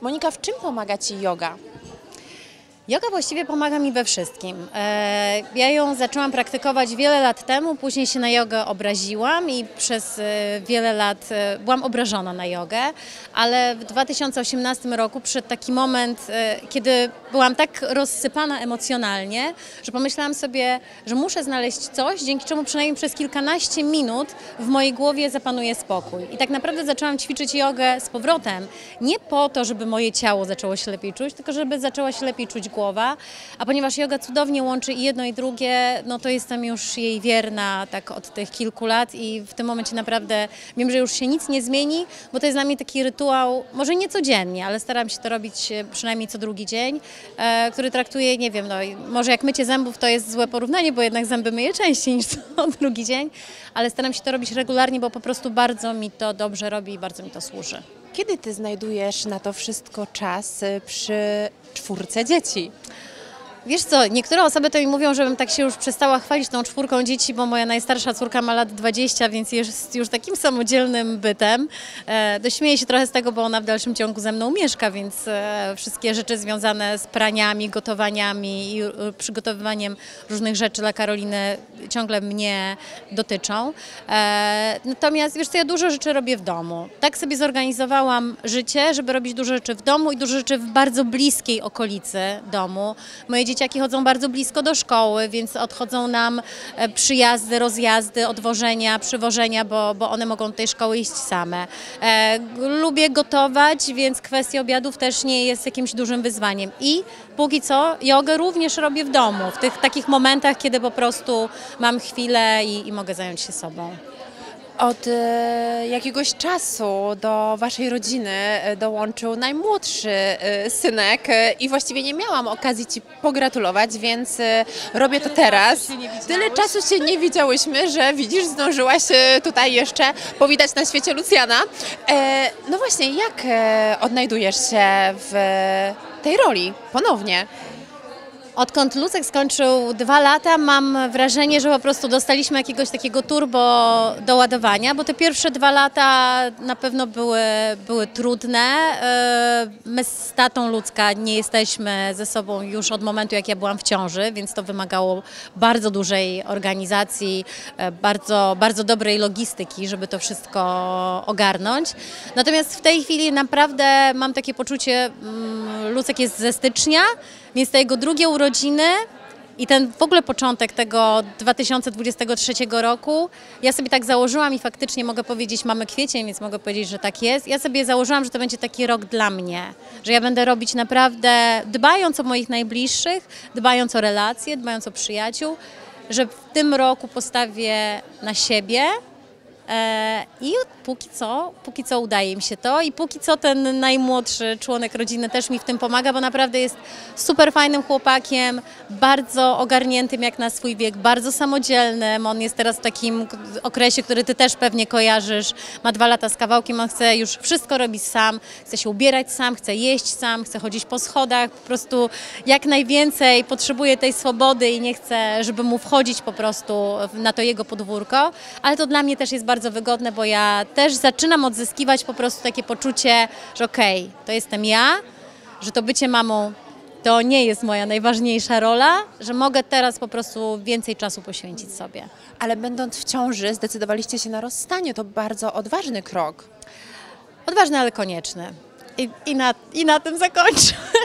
Monika, w czym pomaga Ci joga? Joga właściwie pomaga mi we wszystkim. Ja ją zaczęłam praktykować wiele lat temu, później się na jogę obraziłam i przez wiele lat byłam obrażona na jogę, ale w 2018 roku przyszedł taki moment, kiedy byłam tak rozsypana emocjonalnie, że pomyślałam sobie, że muszę znaleźć coś, dzięki czemu przynajmniej przez kilkanaście minut w mojej głowie zapanuje spokój. I tak naprawdę zaczęłam ćwiczyć jogę z powrotem, nie po to, żeby moje ciało zaczęło się lepiej czuć, tylko żeby zaczęła się lepiej czuć głowa, a ponieważ joga cudownie łączy i jedno i drugie, no to jestem już jej wierna tak od tych kilku lat i w tym momencie naprawdę wiem, że już się nic nie zmieni, bo to jest dla mnie taki rytuał, może nie codziennie, ale staram się to robić przynajmniej co drugi dzień, który traktuję, nie wiem, no może jak mycie zębów to jest złe porównanie, bo jednak zęby myję częściej niż co drugi dzień, ale staram się to robić regularnie, bo po prostu bardzo mi to dobrze robi i bardzo mi to służy. Kiedy Ty znajdujesz na to wszystko czas przy czwórce dzieci? Wiesz co, niektóre osoby to mi mówią, żebym tak się już przestała chwalić tą czwórką dzieci, bo moja najstarsza córka ma lat 20, więc jest już takim samodzielnym bytem. Śmieję się trochę z tego, bo ona w dalszym ciągu ze mną mieszka, więc wszystkie rzeczy związane z praniami, gotowaniami i przygotowywaniem różnych rzeczy dla Karoliny ciągle mnie dotyczą. Natomiast wiesz co, ja dużo rzeczy robię w domu. Tak sobie zorganizowałam życie, żeby robić dużo rzeczy w domu i dużo rzeczy w bardzo bliskiej okolicy domu. Moje dzieciaki chodzą bardzo blisko do szkoły, więc odchodzą nam przyjazdy, rozjazdy, odwożenia, przywożenia, bo one mogą do tej szkoły iść same. Lubię gotować, więc kwestia obiadów też nie jest jakimś dużym wyzwaniem. I póki co jogę również robię w domu, w tych takich momentach, kiedy po prostu mam chwilę i mogę zająć się sobą. Od jakiegoś czasu do Waszej rodziny dołączył najmłodszy synek i właściwie nie miałam okazji Ci pogratulować, więc robię to teraz. Tyle czasu się nie widziałyśmy, że widzisz, zdążyłaś tutaj jeszcze powitać na świecie Lucjana. No właśnie, jak odnajdujesz się w tej roli ponownie? Odkąd Lucek skończył 2 lata, mam wrażenie, że po prostu dostaliśmy jakiegoś takiego turbo doładowania, bo te pierwsze 2 lata na pewno były trudne. My z tatą Lucka nie jesteśmy ze sobą już od momentu, jak ja byłam w ciąży, więc to wymagało bardzo dużej organizacji, bardzo dobrej logistyki, żeby to wszystko ogarnąć. Natomiast w tej chwili naprawdę mam takie poczucie, Lucek jest ze stycznia, więc te jego drugie urodziny i ten w ogóle początek tego 2023 roku, ja sobie tak założyłam i faktycznie mogę powiedzieć, mamy kwiecień, więc mogę powiedzieć, że tak jest. Ja sobie założyłam, że to będzie taki rok dla mnie, że ja będę robić naprawdę, dbając o moich najbliższych, dbając o relacje, dbając o przyjaciół, że w tym roku postawię na siebie. I póki co udaje mi się to i póki co ten najmłodszy członek rodziny też mi w tym pomaga, bo naprawdę jest super fajnym chłopakiem, bardzo ogarniętym jak na swój wiek, bardzo samodzielnym. On jest teraz w takim okresie, który Ty też pewnie kojarzysz, ma 2 lata z kawałkiem, on chce już wszystko robić sam, chce się ubierać sam, chce jeść sam, chce chodzić po schodach, po prostu jak najwięcej potrzebuje tej swobody i nie chce, żeby mu wchodzić po prostu na to jego podwórko, ale to dla mnie też jest bardzo wygodne, bo ja też zaczynam odzyskiwać po prostu takie poczucie, że okej, to jestem ja, że to bycie mamą to nie jest moja najważniejsza rola, że mogę teraz po prostu więcej czasu poświęcić sobie. Ale będąc w ciąży zdecydowaliście się na rozstanie, to bardzo odważny krok. Odważny, ale konieczny. I na tym zakończę.